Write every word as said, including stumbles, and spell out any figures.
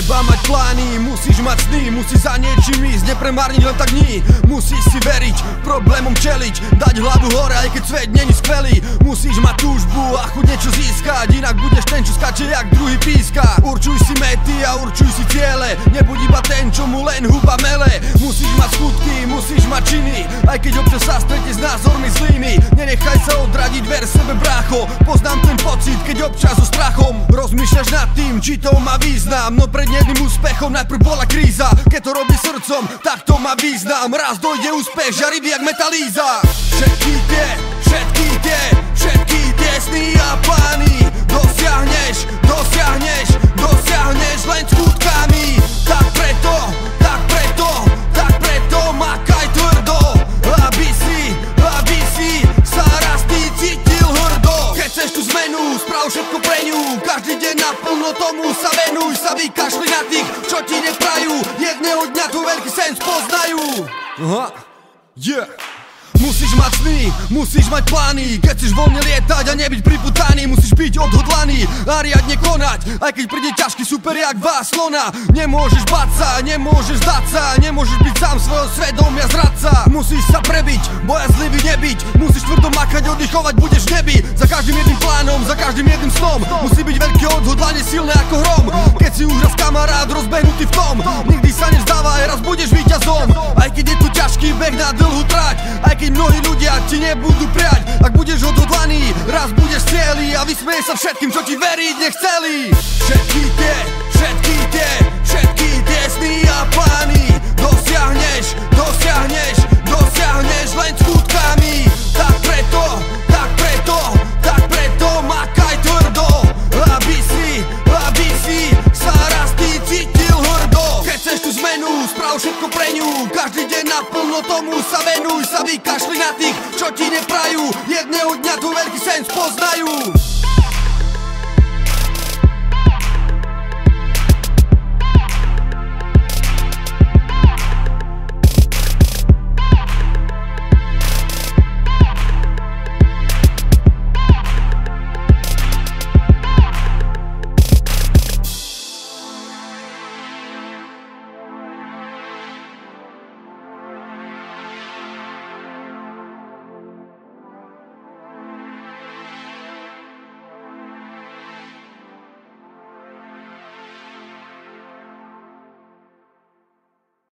Treba mať plány, musíš mať sny, musíš za niečím ísť, nepremárniť len tak dní. Musíš si veriť, problémom čeliť, dať hlavu hore, aj keď svet není skvelý. Musíš mať túžbu a chuť niečo získať, inak budeš ten, čo skáče jak druhý píska. Určuj si mety a určuj si ciele, nebuď iba ten, čo mu len huba mele. Musíš mať skutky, musíš mať činy, aj keď občas sa stretne s názormi zlými. Nenechaj sa odradiť, ver sebe brácho, poznám ten pocit, keď občas so strachom rozmýšľaš nad tým, či to má význam. No pred jedným úspechom najprv bola kríza, keď to robí srdcom, tak to má význam. Raz dojde úspech, žarivý jak metalíza. Všetky tie, všetky tie, všetky tie sny a plány dosiahneš, dosiahneš, dosiahneš len skutkami. Tak preto, tak preto, tak preto makaj tvrdo, aby si, aby si sa raz ty cítil hrdo. Keď chceš tú zmenu, sprav všetko pre ňu, každý deň naplno tomu sa venuj. Sa vykašli na tých, čo ti neprajú, jedného dňa tu veľký sen spoznajú. Aha, yeah. Musíš mať sny, musíš mať plány, keď chceš voľne lietať a nebyť priputaný. Musíš byť odhodlaný a riadne konať, aj keď príde ťažký super jak vás slona. Nemôžeš bať sa, nemôžeš zdať sa, nemôžeš byť sám svojho svedomia zradca. Musíš sa prebiť, bojazlivý nebyť, musíš tvrdo makať, oddychovať budeš v nebi. Za každým jedným plánom, za každým jedným snom musí byť veľké odhodlanie, silné ako hrom. Keď si už raz kamarát rozbehnutý v tom, nikdy sa nevzdávaj, raz budeš víťazom. Aj keď je tu ťažký beh na dlhú trať, aj keď mnohí ľudia ti nebudú priať, ak budeš odhodlaný, raz budeš celý a vysmej sa všetkým, čo ti veriť nechceli. Všetky tie, všetky tie, všetky tie sny a plány dosiahneš, dosiahneš, dosiahneš len skutkami. Tak